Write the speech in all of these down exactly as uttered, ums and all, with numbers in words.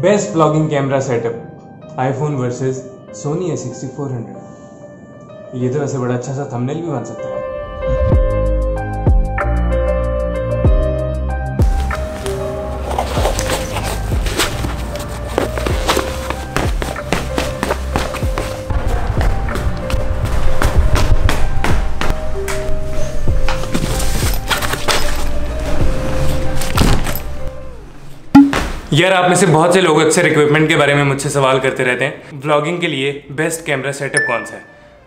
Best blogging camera setup iPhone versus Sony A sixty four hundred. ये तो वैसे बड़ा अच्छा सा थंबनेल भी बन सकता है। यार आप में से बहुत से लोग अक्सर इक्विपमेंट के बारे में मुझसे सवाल करते रहते हैं। व्लॉगिंग के लिए बेस्ट कैमरा सेटअप कौन सा है?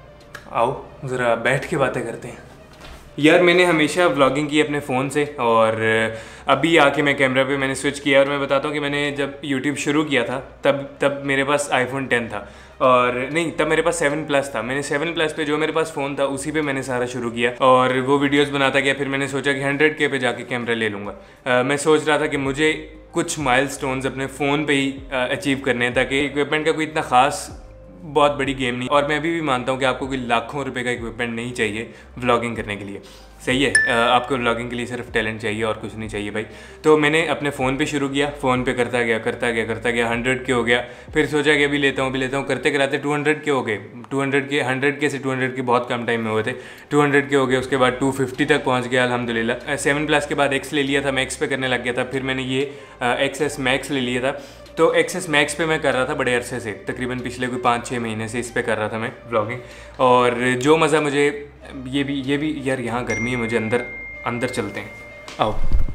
आओ ज़रा बैठ के बातें करते हैं। यार मैंने हमेशा व्लॉगिंग की अपने फ़ोन से, और अभी आके मैं कैमरा पे मैंने स्विच किया। और मैं बताता हूँ कि मैंने जब यूट्यूब शुरू किया था तब तब मेरे पास आईफोन टेन था, और नहीं तब मेरे पास सेवन प्लस था। मैंने सेवन प्लस पे जो मेरे पास फ़ोन था उसी पे मैंने सारा शुरू किया और वो वीडियोस बनाता गया। फिर मैंने सोचा कि हंड्रेड के पे जाके कैमरा ले लूँगा। मैं सोच रहा था कि मुझे कुछ माइलस्टोन्स अपने फ़ोन पे ही अचीव करने हैं, ताकि इक्विपमेंट का कोई इतना ख़ास बहुत बड़ी गेम नहीं। और मैं अभी भी मानता हूँ कि आपको कोई लाखों रुपए का इक्विपमेंट नहीं चाहिए व्लॉगिंग करने के लिए। सही है, आपको व्लॉगिंग के लिए सिर्फ टैलेंट चाहिए और कुछ नहीं चाहिए भाई। तो मैंने अपने फ़ोन पे शुरू किया, फ़ोन पे करता गया करता गया करता गया हंड्रेड के हो गया। फिर सोचा कि अभी लेता हूँ अभी लेता हूँ करते कराते टू हंड्रेड के हो गए। टू हंड्रेड के हंड्रेड के से टू हंड्रेड के बहुत कम टाइम में हुए थे। टू हंड्रेड के हो गए, उसके बाद टू फिफ्टी तक पहुँच गया अल्हम्दुलिल्लाह। सेवन प्लस के बाद एक्स ले लिया था, मैक्स पे करने लग गया था। फिर मैंने ये एक्स एस मैक्स ले लिया था। तो एक्सेस मैक्स पे मैं कर रहा था बड़े अरसे से, तकरीबन पिछले कोई पाँच छः महीने से इस पे कर रहा था मैं व्लॉगिंग। और जो मज़ा मुझे ये भी ये भी यार यहाँ गर्मी है, मुझे अंदर अंदर चलते हैं, आओ।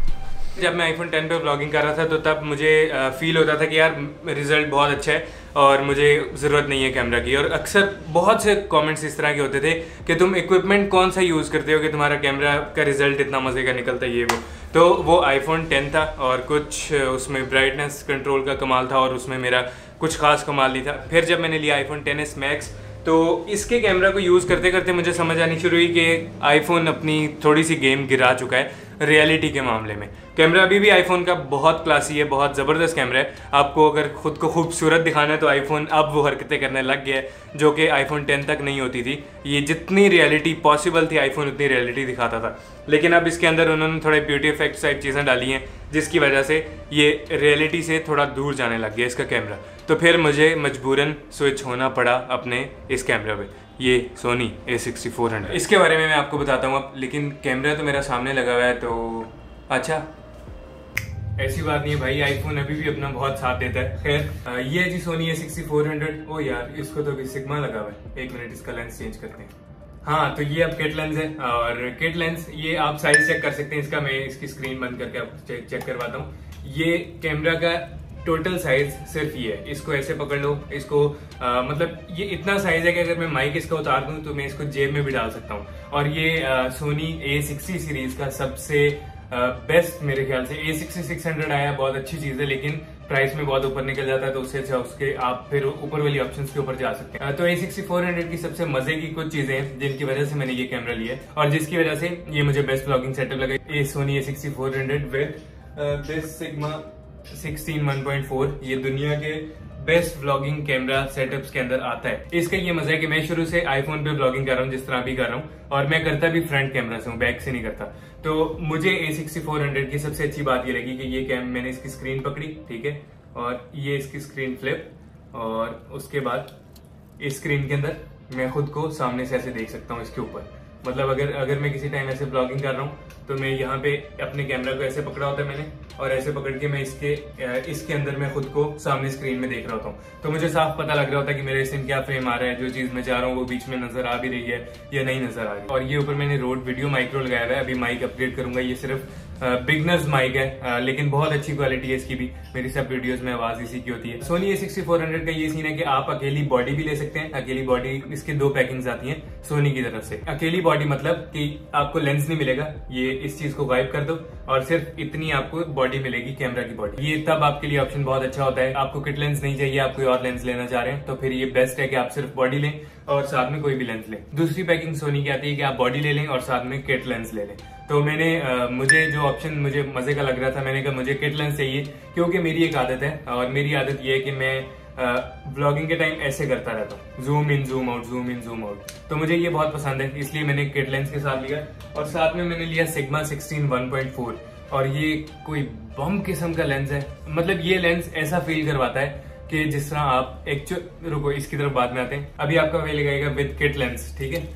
जब मैं आईफोन टेन पे व्लॉगिंग कर रहा था तो तब मुझे फील होता था कि यार रिज़ल्ट बहुत अच्छा है और मुझे ज़रूरत नहीं है कैमरा की। और अक्सर बहुत से कमेंट्स इस तरह के होते थे कि तुम इक्विपमेंट कौन सा यूज़ करते हो कि तुम्हारा कैमरा का रिज़ल्ट इतना मज़े का निकलता है, ये वो। तो वो आईफोन टेन था और कुछ उसमें ब्राइटनेस कंट्रोल का कमाल था और उसमें मेरा कुछ खास कमाल नहीं था। फिर जब मैंने लिया आईफोन टेन एस मैक्स, तो इसके कैमरा को यूज़ करते करते मुझे समझ आनी शुरू हुई कि आईफोन अपनी थोड़ी सी गेम गिरा चुका है रियलिटी के मामले में। कैमरा अभी भी आईफोन का बहुत क्लासी है, बहुत ज़बरदस्त कैमरा है। आपको अगर ख़ुद को खूबसूरत दिखाना है तो आईफोन अब वो हरकतें करने लग गया है जो कि आईफोन टेन तक नहीं होती थी। ये जितनी रियलिटी पॉसिबल थी आईफोन उतनी रियलिटी दिखाता था, लेकिन अब इसके अंदर उन्होंने थोड़े ब्यूटी इफेक्ट्स टाइप चीज़ें डाली हैं जिसकी वजह से ये रियलिटी से थोड़ा दूर जाने लग गया इसका कैमरा। तो फिर मुझे मजबूरन स्विच होना पड़ा अपने इस कैमरा पे, ये Sony A sixty four hundred. इसके बारे में मैं आपको बताता हूँ अब, लेकिन कैमरा तो मेरा सामने लगा हुआ है। तो अच्छा ऐसी बात नहीं है भाई, आईफोन अभी भी अपना बहुत साथ देता है। खैर ये जी Sony A sixty four hundred. ओ यार इसको तो अभी सिग्मा लगा हुआ है, एक मिनट इसका लेंस चेंज करते हैं। हाँ तो ये अब किट लेंस है, और किट लेंस ये आप साइज चेक कर सकते हैं इसका। मैं इसकी स्क्रीन बंद करके आप चेक चेक करवाता हूँ। ये कैमरा का टोटल साइज सिर्फ ये है। इसको ऐसे पकड़ लो, इसको आ, मतलब ये इतना साइज है कि अगर मैं माइक इसका उतार दूं तो मैं इसको जेब में भी डाल सकता हूँ। और ये सोनी ए सिक्सटी सीरीज का सबसे बेस्ट मेरे ख्याल से। ए सिक्सटी सिक्स हंड्रेड आया, बहुत अच्छी चीज है, लेकिन प्राइस में बहुत ऊपर निकल जाता है, तो उससे अच्छा उसके आप फिर ऊपर वाली ऑप्शंस के ऊपर जा सकते हैं। तो ए सिक्सटी फोर हंड्रेड की सबसे मजे की कुछ चीजें हैं जिनकी वजह से मैंने ये कैमरा लिया है और जिसकी वजह से ये मुझे बेस्ट ब्लॉगिंग सेटअप लगा। A Sony A sixty four hundred with best Sigma sixteen one point four, ये दुनिया के बेस्ट व्लॉगिंग कैमरा सेटअप्स के अंदर आता है। इसका ये मजा है कि मैं शुरू से आईफोन पे व्लॉगिंग कर रहा हूँ जिस तरह भी कर रहा हूँ, और मैं करता भी फ्रंट कैमरा से हूँ, बैक से नहीं करता। तो मुझे ए सिक्सटी फोर हंड्रेड की सबसे अच्छी बात ये लगी कि ये कैम मैंने इसकी स्क्रीन पकड़ी, ठीक है, और ये इसकी स्क्रीन फ्लिप, और उसके बाद इस स्क्रीन के अंदर मैं खुद को सामने से ऐसे देख सकता हूँ इसके ऊपर। मतलब अगर अगर मैं किसी टाइम ऐसे ब्लॉगिंग कर रहा हूँ तो मैं यहाँ पे अपने कैमरा को ऐसे पकड़ा होता है मैंने, और ऐसे पकड़ के मैं इसके इसके अंदर मैं खुद को सामने स्क्रीन में देख रहा होता हूँ। तो मुझे साफ पता लग रहा होता है कि मेरे इसमें क्या फ्रेम आ रहा है, जो चीज मैं चाह रहा हूँ वो बीच में नजर आ भी रही है या नहीं नजर आ रही। और ये ऊपर मैंने रोड वीडियो माइक्रो लगाया हुआ है, अभी माइक अपग्रेड करूंगा। ये सिर्फ बिगनर्स माइक है, आ, लेकिन बहुत अच्छी क्वालिटी है इसकी भी। मेरी सब वीडियोस में आवाज इसी की होती है। Sony A sixty four hundred का ये सीन है कि आप अकेली बॉडी भी ले सकते हैं। अकेली बॉडी, इसके दो पैकिंग्स आती हैं सोनी की तरफ से। अकेली बॉडी मतलब कि आपको लेंस नहीं मिलेगा, ये इस चीज को गायब कर दो और सिर्फ इतनी आपको बॉडी मिलेगी, कैमरा की बॉडी। ये तब आपके लिए ऑप्शन बहुत अच्छा होता है। आपको किट लेंस नहीं चाहिए, आप कोई और लेंस लेना चाह रहे हैं, तो फिर ये बेस्ट है कि आप सिर्फ बॉडी लें और साथ में कोई भी लेंस लें। दूसरी पैकिंग सोनी की आती है कि आप बॉडी ले लें और साथ में किट लेंस ले लें। तो मैंने आ, मुझे जो ऑप्शन मुझे मजे का लग रहा था, मैंने कहा मुझे किट लेंस चाहिए, क्योंकि मेरी एक आदत है, और मेरी आदत ये है कि मैं व्लॉगिंग के टाइम ऐसे करता रहता हूँ, zoom in zoom out zoom in zoom out. तो मुझे ये बहुत पसंद है, इसलिए मैंने किट लेंस के साथ लिया। और साथ में मैंने लिया Sigma sixteen one point four. और ये कोई बम किस्म का लेंस है। मतलब ये लेंस ऐसा फील करवाता है कि जिस तरह आप एक्चुअल, रुको इसकी तरफ बाद में आते हैं, अभी आपका वे लगाएगा विद किट लेंस, ठीक है।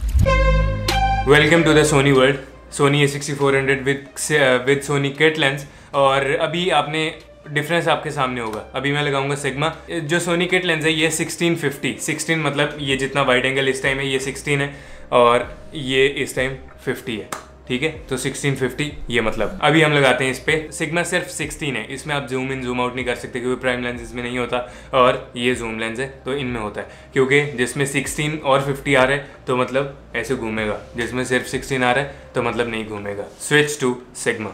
Welcome to the Sony world, Sony A sixty four hundred with with Sony kit lens. और अभी आपने डिफरेंस आपके सामने होगा। अभी मैं लगाऊंगा सिग्मा। जो सोनी किट लेंस है ये सिक्सटीन फिफ्टी, सिक्सटीन मतलब ये जितना वाइड एंगल इस टाइम है ये सिक्सटीन है और ये इस टाइम फिफ्टी है, ठीक है। तो सिक्सटीन फिफ्टी ये मतलब अभी हम लगाते हैं इस पे। सिग्मा सिर्फ सिक्सटीन है, इसमें आप जूम इन जूम आउट नहीं कर सकते क्योंकि प्राइम लेंस इसमें नहीं होता और ये जूम लेंस है तो इनमें होता है। क्योंकि जिसमें सिक्सटीन और फिफ्टी आ रहा है तो मतलब ऐसे घूमेगा, जिसमें सिर्फ सिक्सटीन आ रहा है तो मतलब नहीं घूमेगा। Switch to Sigma.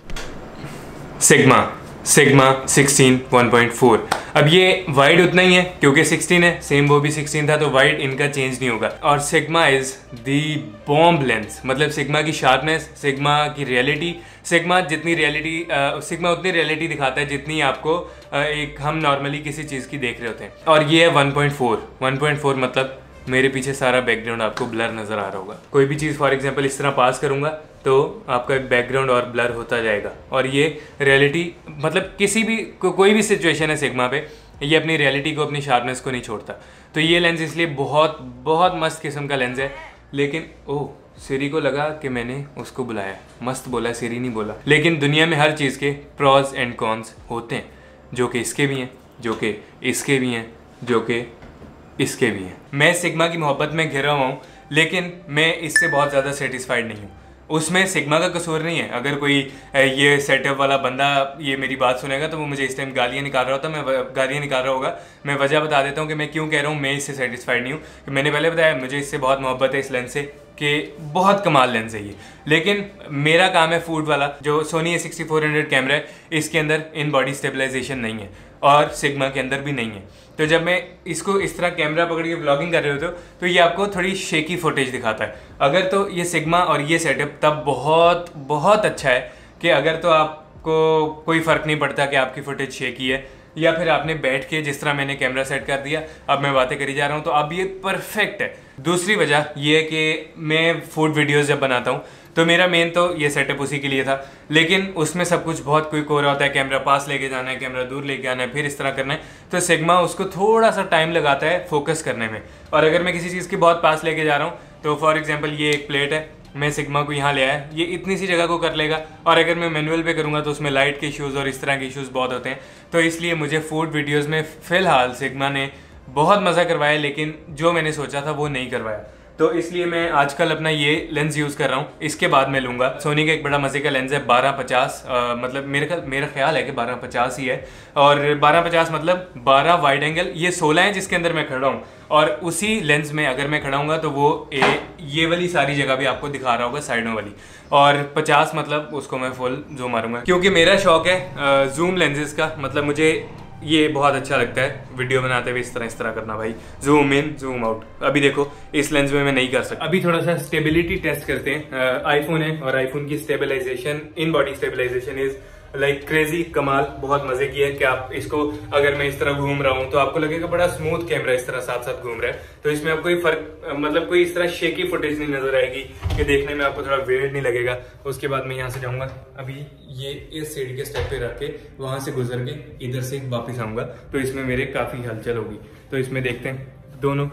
Sigma Sigma sixteen one point four. अब ये वाइड उतना ही है क्योंकि सिक्सटीन है, सेम वो भी सिक्सटीन था, तो वाइड इनका चेंज नहीं होगा। और Sigma is the bomb lens, मतलब सिग्मा की शार्पनेस, सिग्मा की रियलिटी, सिग्मा जितनी रियलिटी सिग्मा उतनी रियलिटी दिखाता है जितनी आपको uh, एक हम नॉर्मली किसी चीज़ की देख रहे होते हैं। और ये है one point four. One point four मतलब मेरे पीछे सारा बैकग्राउंड आपको ब्लर नजर आ रहा होगा। कोई भी चीज़ फॉर एग्जांपल इस तरह पास करूंगा तो आपका बैकग्राउंड और ब्लर होता जाएगा। और ये रियलिटी मतलब किसी भी को, कोई भी सिचुएशन है सिग्मा पे, ये अपनी रियलिटी को, अपनी शार्पनेस को नहीं छोड़ता। तो ये लेंस इसलिए बहुत बहुत मस्त किस्म का लेंस है। लेकिन ओह, सिरी को लगा कि मैंने उसको बुलाया, मस्त बोला, सिरी नहीं बोला। लेकिन दुनिया में हर चीज़ के प्रॉज एंड कॉन्स होते हैं, जो कि इसके भी हैं, जो कि इसके भी हैं, जो कि इसके भी हैं। मैं सिग्मा की मोहब्बत में घिरा हुआ हूँ, लेकिन मैं इससे बहुत ज़्यादा सेटिस्फाइड नहीं हूँ। उसमें सिग्मा का कसूर नहीं है। अगर कोई ये सेटअप वाला बंदा ये मेरी बात सुनेगा तो वो मुझे इस टाइम गालियाँ निकाल रहा होता, मैं गालियाँ निकाल रहा होगा। मैं वजह बता देता हूँ कि मैं क्यों कह रहा हूँ मैं इससे सेटिस्फाइड नहीं हूँ। मैंने पहले बताया मुझे इससे बहुत मोहब्बत है इस लेंस से, कि बहुत कमाल लेंस है ये। लेकिन मेरा काम है फूड वाला। जो Sony A sixty four hundred camera है इसके अंदर इन बॉडी स्टेबलाइजेशन नहीं है और सिग्मा के अंदर भी नहीं है। तो जब मैं इसको इस तरह कैमरा पकड़ के व्लॉगिंग कर रहे होते हो तो ये आपको थोड़ी शेकी फुटेज दिखाता है। अगर तो ये सिग्मा और ये सेटअप तब बहुत बहुत अच्छा है कि अगर तो आपको कोई फ़र्क नहीं पड़ता कि आपकी फुटेज शेकी है या फिर आपने बैठ के जिस तरह मैंने कैमरा सेट कर दिया, अब मैं बातें करी जा रहा हूँ, तो अब ये परफेक्ट है। दूसरी वजह ये है कि मैं फूड वीडियोस जब बनाता हूँ तो मेरा मेन तो ये सेटअप उसी के लिए था, लेकिन उसमें सब कुछ बहुत क्विक हो रहा होता है। कैमरा पास लेके जाना है, कैमरा दूर लेके आना है, फिर इस तरह करना है। तो सिग्मा उसको थोड़ा सा टाइम लगाता है फोकस करने में। और अगर मैं किसी चीज़ के बहुत पास लेके जा रहा हूँ तो फॉर एग्जाम्पल ये एक प्लेट है, मैं सिग्मा को यहाँ ले आया, ये इतनी सी जगह को कर लेगा। और अगर मैं मैनुअल पे करूँगा तो उसमें लाइट के इश्यूज़ और इस तरह के इश्यूज़ बहुत होते हैं। तो इसलिए मुझे फूड वीडियोज़ में फ़िलहाल सिग्मा ने बहुत मज़ा करवाया, लेकिन जो मैंने सोचा था वो नहीं करवाया। तो इसलिए मैं आजकल अपना ये लेंस यूज़ कर रहा हूँ। इसके बाद मैं लूँगा सोनी का एक बड़ा मज़े का लेंस है बारह पचास, मतलब मेरे ख्याल मेरा ख्याल है कि बारह पचास ही है। और बारह पचास मतलब बारह वाइड एंगल, ये सोलह है जिसके अंदर मैं खड़ा हूँ। और उसी लेंस में अगर मैं खड़ा हूँगा तो वो ए, ये वाली सारी जगह भी आपको दिखा रहा होगा, साइडों वाली। और पचास मतलब उसको मैं फुल जूम मारूंगा, क्योंकि मेरा शौक है जूम लेंसेज का। मतलब मुझे ये बहुत अच्छा लगता है वीडियो बनाते हुए इस तरह इस तरह करना भाई, जूम इन जूम आउट। अभी देखो इस लेंस में मैं नहीं कर सकता। अभी थोड़ा सा स्टेबिलिटी टेस्ट करते हैं। आईफोन है और आईफोन की stabilisation, in body stabilisation is like crazy, कमाल, बहुत मजे की है कि आप इसको अगर मैं इस तरह घूम रहा हूँ तो आपको लगेगा बड़ा स्मूथ कैमरा इस तरह साथ साथ घूम रहा है। तो इसमें आपको कोई फर्क मतलब कोई इस तरह शेकी फुटेज नहीं नजर आएगी कि देखने में आपको थोड़ा वेट नहीं लगेगा। उसके बाद मैं यहाँ से जाऊंगा, अभी ये इस सीढ़ी के स्टेप पे रख के वहां से गुजर के इधर से वापिस आऊंगा, तो इसमें मेरे काफी हलचल होगी। तो इसमें देखते हैं दोनों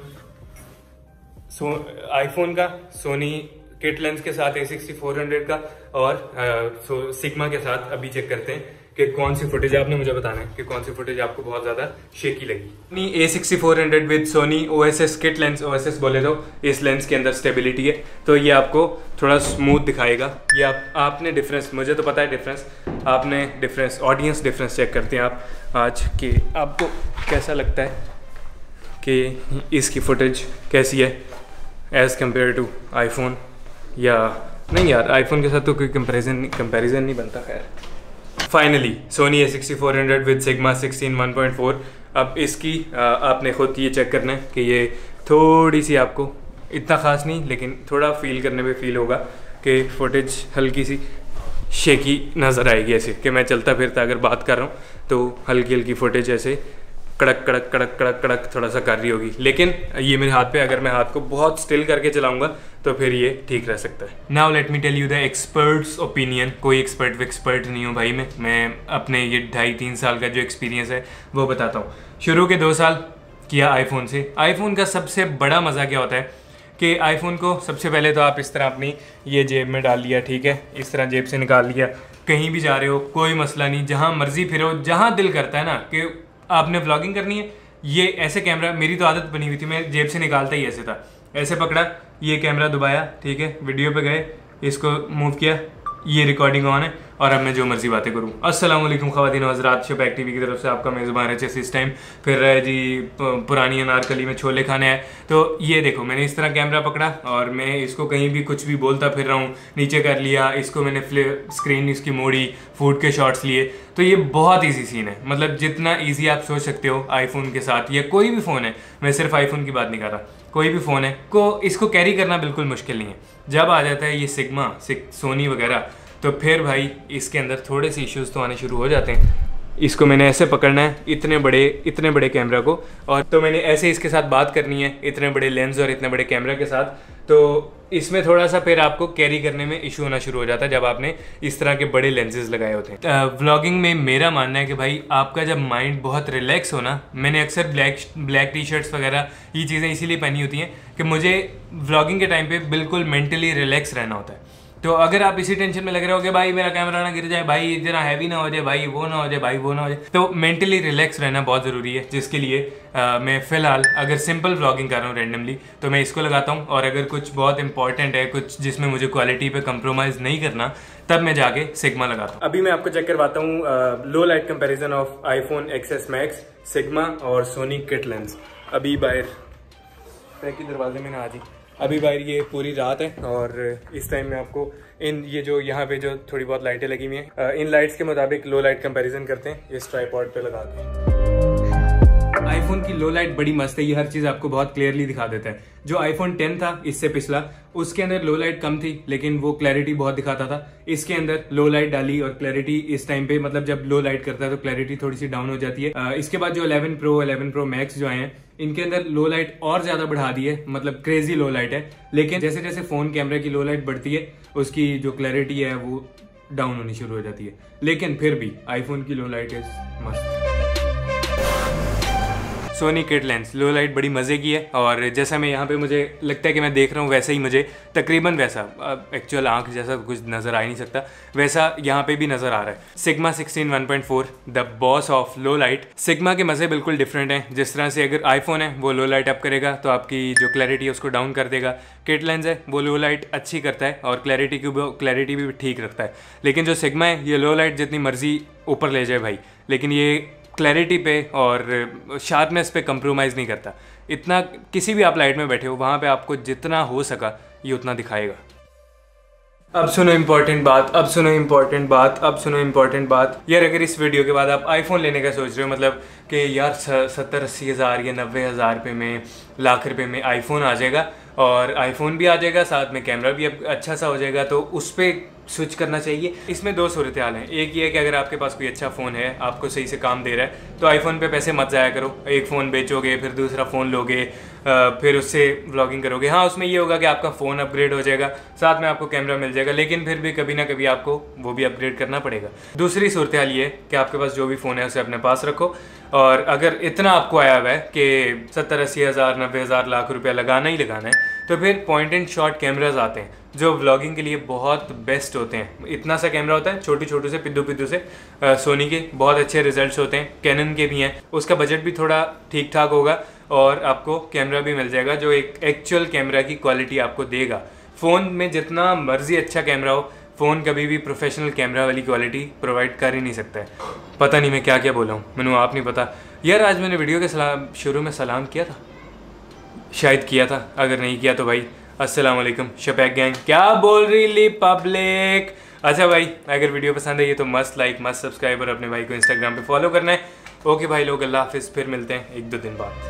सो आईफोन का सोनी किट लेंस के साथ ए सिक्सटी फोर हंड्रेड का और आ, सो सिग्मा के साथ अभी चेक करते हैं कि कौन सी फुटेज, आपने मुझे बताना है कि कौन सी फुटेज आपको बहुत ज्यादा शेकी लगी। A sixty four hundred with Sony O S S kit lens, O S S बोले तो इस लेंस के अंदर स्टेबिलिटी है, तो ये आपको थोड़ा स्मूथ दिखाएगा। ये आप, आपने डिफरेंस, मुझे तो पता है डिफरेंस, आपने डिफरेंस, ऑडियंस डिफरेंस चेक करते हैं आप आज कि आपको कैसा लगता है कि इसकी फुटेज कैसी है एज कम्पेयर टू आईफोन। या नहीं यार, आईफोन के साथ तो कोई कंपैरिजन कंपैरिजन नहीं बनता। खैर finally Sony A sixty four hundred with Sigma sixteen one point four. अब इसकी आ, आपने खुद ये चेक करना है कि ये थोड़ी सी आपको, इतना ख़ास नहीं लेकिन थोड़ा फील करने पे फील होगा कि फुटेज हल्की सी शेकी नज़र आएगी, ऐसे कि मैं चलता फिरता अगर बात कर रहा हूँ तो हल्की हल्की फुटेज ऐसे कड़क कड़क कड़क कड़क कड़क थोड़ा सा कर रही होगी, लेकिन ये मेरे हाथ पे, अगर मैं हाथ को बहुत स्टिल करके चलाऊंगा तो फिर ये ठीक रह सकता है। Now let me tell you the experts opinion. कोई एक्सपर्ट एक्सपर्ट नहीं हूँ भाई मैं मैं अपने ये ढाई तीन साल का जो एक्सपीरियंस है वो बताता हूँ। शुरू के दो साल किया आईफोन से। आईफोन का सबसे बड़ा मज़ा क्या होता है कि आईफोन को सबसे पहले तो आप इस तरह अपनी ये जेब में डाल लिया, ठीक है, इस तरह जेब से निकाल लिया, कहीं भी जा रहे हो कोई मसला नहीं, जहाँ मर्जी फिरो, जहाँ दिल करता है ना कि आपने व्लॉगिंग करनी है, ये ऐसे कैमरा, मेरी तो आदत बनी हुई थी, मैं जेब से निकालता ही ऐसे था, ऐसे पकड़ा, ये कैमरा दबाया, ठीक है, वीडियो पे गए, इसको मूव किया, ये रिकॉर्डिंग ऑन है और अब मैं जो मर्जी बातें करूँ। अस्सलाम वालेकुम ख़वातीन व हज़रात, शपैक टीवी की तरफ से आपका मेज़बान है इस टाइम फिर रहा है जी पुरानी अनारकली में छोले खाने हैं। तो ये देखो मैंने इस तरह कैमरा पकड़ा और मैं इसको कहीं भी कुछ भी बोलता फिर रहा हूँ, नीचे कर लिया, इसको मैंने फ्लिप स्क्रीन इसकी मोड़ी, फूड के शॉट्स लिए। तो ये बहुत ईजी सीन है, मतलब जितना ईजी आप सोच सकते हो आईफोन के साथ, या कोई भी फ़ोन है, मैं सिर्फ आईफोन की बात नहीं कर रहा, कोई भी फ़ोन है को इसको कैरी करना बिल्कुल मुश्किल नहीं है। जब आ जाता है ये सिग्मा, सोनी वगैरह, तो फिर भाई इसके अंदर थोड़े से इश्यूज़ तो आने शुरू हो जाते हैं। इसको मैंने ऐसे पकड़ना है, इतने बड़े इतने बड़े कैमरा को, और तो मैंने ऐसे इसके साथ बात करनी है, इतने बड़े लेंस और इतने बड़े कैमरा के साथ, तो इसमें थोड़ा सा फिर आपको कैरी करने में इशू होना शुरू हो जाता है जब आपने इस तरह के बड़े लेंसेज लगाए होते हैं। व्लॉगिंग में मेरा मानना है कि भाई आपका जब माइंड बहुत रिलैक्स हो ना, मैंने अक्सर ब्लैक ब्लैक टी शर्ट्स वगैरह ये चीज़ें इसीलिए पहनी होती हैं कि मुझे व्लॉगिंग के टाइम पे बिल्कुल मेंटली रिलैक्स रहना होता है। तो अगर आप इसी टेंशन में लग रहे हो कि भाई मेरा कैमरा ना गिर जाए, भाई इतना हैवी ना हो जाए, भाई वो ना हो जाए, भाई वो ना हो जाए, तो मेंटली रिलैक्स रहना बहुत ज़रूरी है, जिसके लिए आ, मैं फ़िलहाल अगर सिंपल व्लॉगिंग कर रहा हूँ रैंडमली तो मैं इसको लगाता हूँ, और अगर कुछ बहुत इंपॉर्टेंट है, कुछ जिसमें मुझे क्वालिटी पे कंप्रोमाइज़ नहीं करना, तब मैं जाके सिग्मा लगाता हूँ। अभी मैं आपको चेक करवाता हूँ low light comparison of iPhone X S Max, Sigma और सोनी किट लेंस। अभी बाहर पैक दरवाजे में ना आ जी, अभी बाहर ये पूरी रात है और इस टाइम में आपको इन ये जो यहाँ पे जो थोड़ी बहुत लाइटें लगी हुई हैं, इन लाइट्स के मुताबिक लो लाइट कंपैरिजन करते हैं इस ट्राइपॉड पे लगा के। आईफोन की लो लाइट बड़ी मस्त है, ये हर चीज़ आपको बहुत क्लियरली दिखा देता है। जो आईफोन टेन था इससे पिछला, उसके अंदर लो लाइट कम थी लेकिन वो क्लैरिटी बहुत दिखाता था। इसके अंदर लो लाइट डाली और क्लैरिटी इस टाइम पे, मतलब जब लो लाइट करता है तो क्लैरिटी थोड़ी सी डाउन हो जाती है। आ, इसके बाद जो eleven Pro eleven Pro Max जो आए हैं, इनके अंदर लो लाइट और ज्यादा बढ़ा दी है, मतलब क्रेजी लो लाइट है, लेकिन जैसे जैसे फोन कैमरे की लो लाइट बढ़ती है उसकी जो क्लैरिटी है वो डाउन होनी शुरू हो जाती है। लेकिन फिर भी आईफोन की लो लाइट इज मस्त। Sony kit lens low light बड़ी मज़े की है, और जैसा मैं यहाँ पे मुझे लगता है कि मैं देख रहा हूँ वैसे ही मुझे तकरीबन वैसा, एक्चुअल आंख जैसा कुछ नज़र आ ही नहीं सकता, वैसा यहाँ पे भी नज़र आ रहा है। Sigma sixteen one point four the boss of low light. Sigma के मज़े बिल्कुल डिफरेंट हैं। जिस तरह से अगर आईफोन है वो लो लाइट अप करेगा तो आपकी जो क्लैरिटी है उसको डाउन कर देगा, किट लेंस है वो लो लाइट अच्छी करता है और क्लैरिटी की क्लैरिटी भी ठीक रखता है। लेकिन जो सिग्मा है ये लो लाइट जितनी मर्जी ऊपर ले जाए भाई, लेकिन ये क्लैरिटी पे और शार्पनेस पे कंप्रोमाइज़ नहीं करता। इतना किसी भी आप लाइट में बैठे हो वहाँ पे आपको जितना हो सका ये उतना दिखाएगा। अब सुनो इम्पोर्टेंट बात, अब सुनो इम्पोर्टेंट बात, अब सुनो इम्पोर्टेंट बात। यार अगर इस वीडियो के बाद आप आईफोन लेने का सोच रहे हो, मतलब कि यार सत्तर अस्सी हज़ार या नब्बे हज़ार रुपये में, लाख रुपए में आईफोन आ जाएगा और आईफोन भी आ जाएगा, साथ में कैमरा भी अब अच्छा सा हो जाएगा, तो उस पर स्विच करना चाहिए। इसमें दो सूरत हाल हैं। एक ये है कि अगर आपके पास कोई अच्छा फ़ोन है, आपको सही से काम दे रहा है, तो आईफोन पे पैसे मत जाया करो। एक फ़ोन बेचोगे, फिर दूसरा फ़ोन लोगे, फिर उससे व्लॉगिंग करोगे। हाँ, उसमें ये होगा कि आपका फ़ोन अपग्रेड हो जाएगा, साथ में आपको कैमरा मिल जाएगा, लेकिन फिर भी कभी ना कभी आपको वो भी अपग्रेड करना पड़ेगा। दूसरी सूरत हाल ये है कि आपके पास जो भी फ़ोन है उसे अपने पास रखो, और अगर इतना आपको आया हुआ है कि सत्तर अस्सी हज़ार नब्बे हज़ार लाख रुपया लगाना ही लगाना है, तो फिर पॉइंट एंड शॉट कैमराज आते हैं जो व्लॉगिंग के लिए बहुत बेस्ट होते हैं। इतना सा कैमरा होता है, छोटी छोटू से पिद्दू पिद्दू से, सोनी के बहुत अच्छे रिजल्ट्स होते हैं, कैनन के भी हैं। उसका बजट भी थोड़ा ठीक ठाक होगा और आपको कैमरा भी मिल जाएगा जो एक एक्चुअल कैमरा की क्वालिटी आपको देगा। फ़ोन में जितना मर्जी अच्छा कैमरा हो, फ़ोन कभी भी प्रोफेशनल कैमरा वाली क्वालिटी प्रोवाइड कर ही नहीं सकता है। पता नहीं मैं क्या क्या बोला हूँ, मैंने आप नहीं पता। यार आज मैंने वीडियो के सलाम शुरू में सलाम किया था, शायद किया था, अगर नहीं किया तो भाई अस्सलाम वालेकुम शपैक गैंग, क्या बोल रही ली पब्लिक। अच्छा भाई, अगर वीडियो पसंद है ये तो मस्त लाइक, मस्त सब्सक्राइब और अपने भाई को इंस्टाग्राम पे फॉलो करना है। ओके भाई लोग, अल्लाह हाफिज़, फिर मिलते हैं एक दो दिन बाद।